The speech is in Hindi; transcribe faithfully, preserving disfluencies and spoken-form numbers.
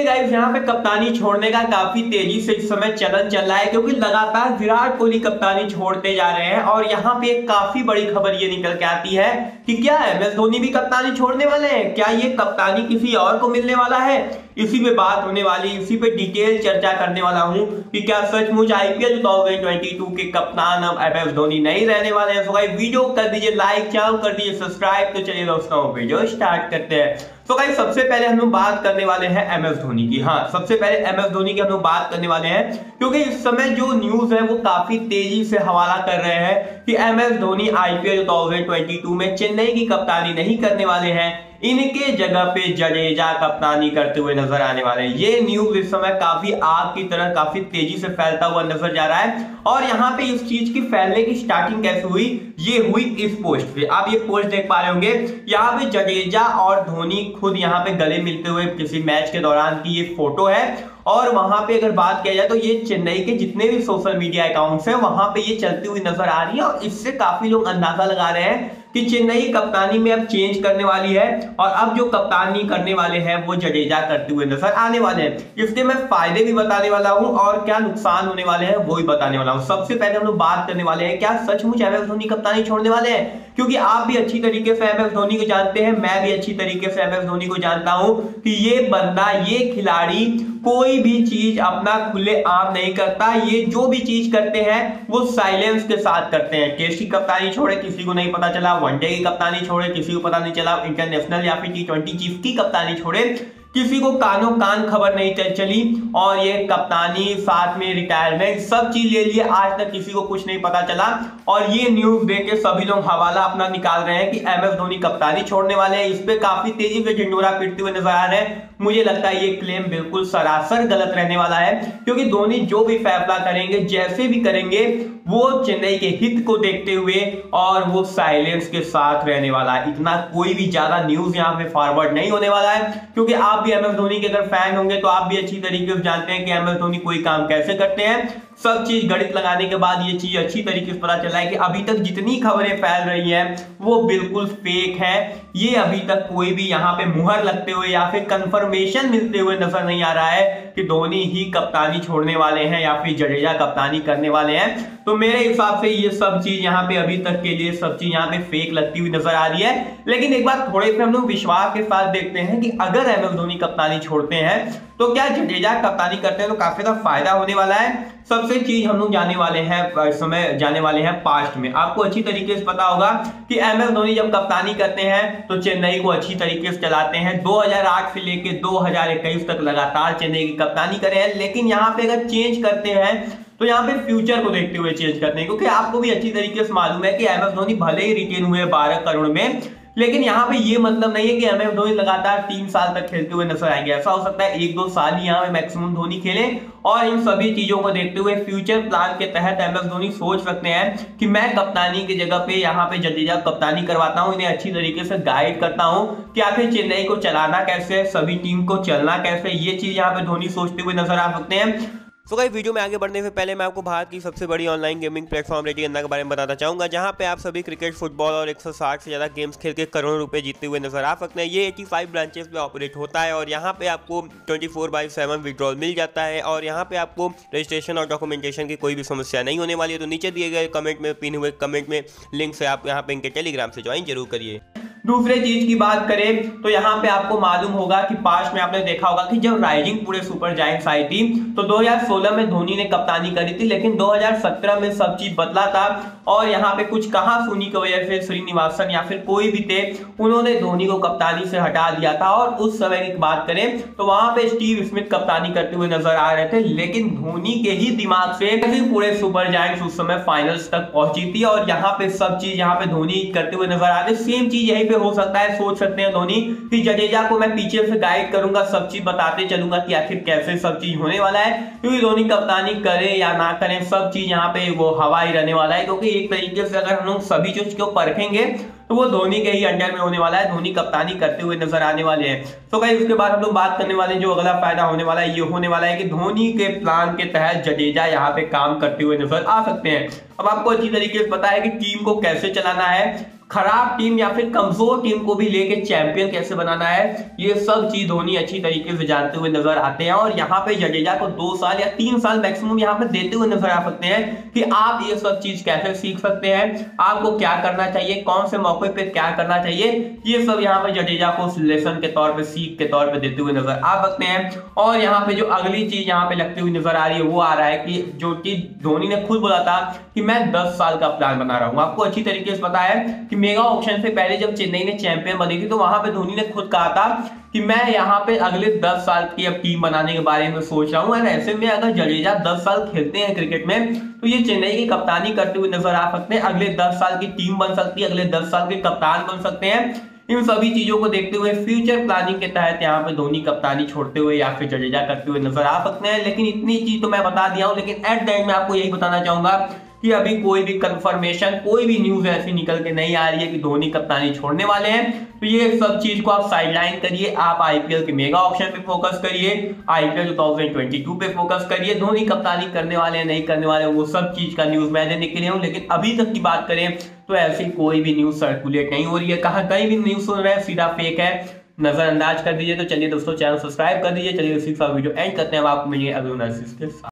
गाइस यहाँ पे कप्तानी छोड़ने का काफी तेजी से इस समय चलन चल रहा है, क्योंकि लगातार विराट कोहली कप्तानी छोड़ते जा रहे हैं। और यहाँ पे एक काफी बड़ी खबर ये निकल के आती है कि क्या एम एस धोनी भी कप्तानी छोड़ने वाले हैं, क्या ये कप्तानी किसी और को मिलने वाला है। इसी पे बात होने वाली, इसी पे डिटेल चर्चा करने वाला हूँ कि क्या सचमुच आईपीएल दो हज़ार बाईस के कप्तान अब एम एस धोनी नहीं रहने वाले हैं। सो गाइस वीडियो कर दीजिए लाइक, चैनल कर दीजिए सब्सक्राइब। तो चलिए दोस्तों वीडियो स्टार्ट करते हैं। तो गाइस सबसे पहले हम लोग बात करने वाले हैं एम एस धोनी की। हाँ, सबसे पहले एम एस धोनी की हम लोग बात करने वाले हैं, क्योंकि इस समय जो न्यूज है वो काफी तेजी से हवाला कर रहे हैं कि एम एस धोनी आईपीएल दो हज़ार बाईस में चेन्नई की कप्तानी नहीं करने वाले हैं, इनके जगह पे जडेजा कप्तानी करते हुए नजर आने वाले हैं। ये न्यूज इस समय काफी आग की तरह काफी तेजी से फैलता हुआ नजर जा रहा है। और यहाँ पे इस चीज की फैलने की स्टार्टिंग कैसे हुई, ये हुई इस पोस्ट पे। आप ये पोस्ट देख पा रहे होंगे, यहाँ पे जडेजा और धोनी खुद यहाँ पे गले मिलते हुए किसी मैच के दौरान की ये फोटो है। और वहां पे अगर बात किया जाए तो ये चेन्नई के जितने भी सोशल मीडिया अकाउंट्स हैं वहां पे ये चलती हुई नजर आ रही है। और इससे काफी लोग अंदाजा लगा रहे हैं कि चेन्नई कप्तानी में अब चेंज करने वाली है और अब जो कप्तानी करने वाले हैं वो जडेजा करते हुए नजर आने वाले हैं। इसके मैं फायदे भी बताने वाला हूं और क्या नुकसान होने वाले हैं वो भी बताने वाला हूं। सबसे पहले हम लोग बात करने वाले हैं, क्या सचमुच एम एस धोनी कप्तानी छोड़ने वाले हैं। क्योंकि आप भी अच्छी तरीके से एम एस धोनी को जानते हैं, मैं भी अच्छी तरीके से एम एस धोनी को जानता हूं कि ये बंदा, ये खिलाड़ी कोई भी चीज अपना खुले आम नहीं करता। ये जो भी चीज करते हैं वो साइलेंस के साथ करते हैं। टेस्ट की कप्तानी छोड़े किसी को नहीं पता चला, वनडे की कप्तानी छोड़े किसी को पता नहीं चला, इंटरनेशनल या फिर टी ट्वेंटी चीफ की कप्तानी छोड़े किसी को कानों कान खबर नहीं चली। और ये कप्तानी साथ में रिटायरमेंट सब चीज ले लिए, आज तक किसी को कुछ नहीं पता चला। और ये न्यूज देख के सभी लोग हवाला अपना निकाल रहे हैं कि एम एस धोनी कप्तानी छोड़ने वाले हैं। इस पे काफी तेजी से ढिंडोरा पीटते हुए नजर आ रहे हैं। मुझे लगता है ये क्लेम बिल्कुल सरासर गलत रहने वाला है, क्योंकि धोनी जो भी फैसला करेंगे, जैसे भी करेंगे, वो चेन्नई के हित को देखते हुए और वो साइलेंस के साथ रहने वाला है। इतना कोई भी ज्यादा न्यूज यहाँ पे फॉरवर्ड नहीं होने वाला है, क्योंकि आप भी एम एस धोनी के अगर फैन होंगे तो आप भी अच्छी तरीके से जानते हैं कि एम एस धोनी कोई काम कैसे करते हैं। सब चीज गणित लगाने के बाद ये चीज अच्छी तरीके से पता चला है कि अभी तक जितनी खबरें फैल रही हैं वो बिल्कुल फेक है। ये अभी तक कोई भी यहाँ पे मुहर लगते हुए या फिर कंफर्मेशन मिलते हुए नजर नहीं आ रहा है कि धोनी ही कप्तानी छोड़ने वाले हैं या फिर जडेजा कप्तानी करने वाले हैं। तो मेरे हिसाब से ये सब चीज यहाँ पे अभी तक के लिए सब चीज यहाँ पे फेक लगती हुई नजर आ रही है। लेकिन एक बात थोड़े से हम लोग विश्वास के साथ देखते हैं कि अगर एम एस धोनी कप्तानी छोड़ते हैं तो क्या जडेजा कप्तानी करते हैं तो काफी ज्यादा फायदा होने वाला है। सबसे चीज हम लोग जाने वाले हैं, इस समय जाने वाले हैं पास्ट में। आपको अच्छी तरीके से पता होगा कि एम एस धोनी जब कप्तानी करते हैं तो चेन्नई को अच्छी तरीके से चलाते हैं। दो हज़ार आठ से लेके दो हज़ार इक्कीस तक लगातार चेन्नई की कप्तानी करे हैं। लेकिन यहाँ पे अगर चेंज करते हैं तो यहाँ पे फ्यूचर को देखते हुए चेंज करते हैं, क्योंकि आपको भी अच्छी तरीके से मालूम है कि एम एस धोनी भले ही रिटेन हुए बारह करोड़ में, लेकिन यहाँ पे ये मतलब नहीं है कि एम एस धोनी लगातार तीन साल तक खेलते हुए नजर आएंगे। ऐसा हो सकता है एक दो साल ही यहाँ पे मैक्सिमम धोनी खेले। और इन सभी चीजों को देखते हुए फ्यूचर प्लान के तहत एम एस धोनी सोच सकते हैं कि मैं कप्तानी की जगह पे यहाँ पे जडेजा कप्तानी करवाता हूँ, इन्हें अच्छी तरीके से गाइड करता हूँ कि आखिर चेन्नई को चलाना कैसे, सभी टीम को चलना कैसे, ये चीज यहाँ पे धोनी सोचते हुए नजर आ सकते हैं। तो गाइस वीडियो में आगे बढ़ने से पहले मैं आपको भारत की सबसे बड़ी online gaming platform Reddy Anna के बारे में बताना चाहूंगा, जहां पे आप सभी क्रिकेट, फुटबॉल और एक सौ साठ से ज़्यादा गेम्स खेल के करोड़ों रुपए जीतते हुए नजर आ सकते हैं। ये पचासी ब्रांचेस पे ऑपरेट होता है और यहाँ पे आपको चौबीस बाई सात विड्रॉल मिल जाता है। और यहाँ पे आपको रजिस्ट्रेशन और डॉक्यूमेंटेशन की कोई भी समस्या नहीं होने वाली है। तो नीचे दिए गए कमेंट में पिन हुए कमेंट में लिंक से आप यहाँ पे इनके टेलीग्राम से ज्वाइन जरूर करिए। दूसरे चीज की बात करें तो यहाँ पे आपको मालूम होगा कि पास्ट में आपने देखा होगा कि जब राइजिंग पूरे सुपर जायंट्स आई थी तो दो हज़ार सोलह में धोनी ने कप्तानी करी थी, लेकिन दो हज़ार सत्रह में सब चीज बदला था। और यहाँ पे कुछ कहा सुनी की वजह से श्रीनिवासन या फिर कोई भी थे, उन्होंने धोनी को कप्तानी से हटा दिया था। और उस समय की बात करें तो वहां पे स्टीव स्मिथ कप्तानी करते हुए नजर आ रहे थे, लेकिन धोनी के ही दिमाग से पूरे सुपर जायंट्स उस समय फाइनल्स तक पहुंची थी। और यहाँ पे सब चीज यहाँ पे धोनी करते हुए नजर आ रहे। सेम चीज यहीं पे हो सकता है, सोच सकते हैं धोनी कि जडेजा को मैं पीछे से गाइड करूंगा, सब चीज बताते चलूंगा कि आखिर कैसे सब चीज होने वाला है। क्योंकि धोनी कप्तानी करे या ना करें सब चीज यहाँ पे वो हवा ही रहने वाला है। क्योंकि एक तरीके से अगर हम लोग सभी चीज को परखेंगे तो वो धोनी के ही अंडर में होने वाला है, धोनी कप्तानी करते हुए नजर आने वाले हैं। तो गाइस उसके बाद हम लोग बात करने वाले हैं जो अगला फायदा होने वाला है, ये होने वाला है कि धोनी के प्लान के तहत जडेजा यहाँ पे काम करते हुए नजर आ सकते हैं। अब आपको अच्छी तरीके से पता है कि टीम को कैसे चलाना है, खराब टीम या फिर कमजोर टीम को भी लेके चैंपियन कैसे बनाना है, ये सब चीज धोनी अच्छी तरीके से जानते हुए नजर आते हैं। और यहाँ पे जडेजा को दो साल या तीन साल मैक्सिमम यहाँ पे देते हुए नजर आ सकते हैं कि आप ये सब चीज कैसे सीख सकते हैं, आपको क्या करना चाहिए, कौन से मौके पे क्या करना चाहिए, ये सब यहाँ पे जडेजा को लेसन के तौर पे, सीख के तौर पे देते हुए नजर आ सकते हैं। और यहाँ पे जो अगली चीज यहाँ पे लगती हुई नजर आ रही है वो आ रहा है कि जो कि धोनी ने खुद बोला था कि मैं दस साल का प्लान बना रहा हूँ। आपको अच्छी तरीके से पता है कि मेगा ऑक्शन से पहले जब चेन्नई ने चैंपियन बनी थी तो वहां पे धोनी ने खुद कहा था कि मैं यहाँ पे अगले दस साल की अब टीम बनाने के बारे में सोच रहा हूँ। ऐसे में अगर जडेजा दस साल खेलते हैं क्रिकेट में तो ये चेन्नई की कप्तानी करते हुए नजर आ सकते हैं, अगले दस साल की टीम बन सकती है, अगले दस साल के कप्तान बन सकते हैं। इन सभी चीजों को देखते हुए फ्यूचर प्लानिंग के तहत यहाँ पे धोनी कप्तानी छोड़ते हुए या फिर जडेजा करते हुए नजर आ सकते हैं। लेकिन इतनी चीज तो मैं बता दिया हूँ, लेकिन एट द एंड में आपको यही बताना चाहूंगा कि अभी कोई भी कंफर्मेशन, कोई भी न्यूज ऐसी निकल के नहीं आ रही है कि धोनी कप्तानी छोड़ने वाले हैं। तो ये सब चीज को आप साइडलाइन करिए, आप आईपीएल के मेगा ऑक्शन पे फोकस करिए, आईपीएल दो हज़ार बाईस पे फोकस करिए। धोनी कप्तानी करने वाले हैं नहीं करने वाले, वो सब चीज का न्यूज मैं देने के लिए हूँ। लेकिन अभी तक की बात करें तो ऐसी कोई भी न्यूज सर्कुलेट नहीं हो रही है। कहाँ कहीं भी न्यूज सुन रहे हैं सीधा फेक है, नजरअंदाज कर दीजिए। तो चलिए दोस्तों, चैनल सब्सक्राइब कर दीजिए। चलिए इसी का वीडियो एंड करते हैं, आपको मिलिए अगले एनालिसिस के साथ।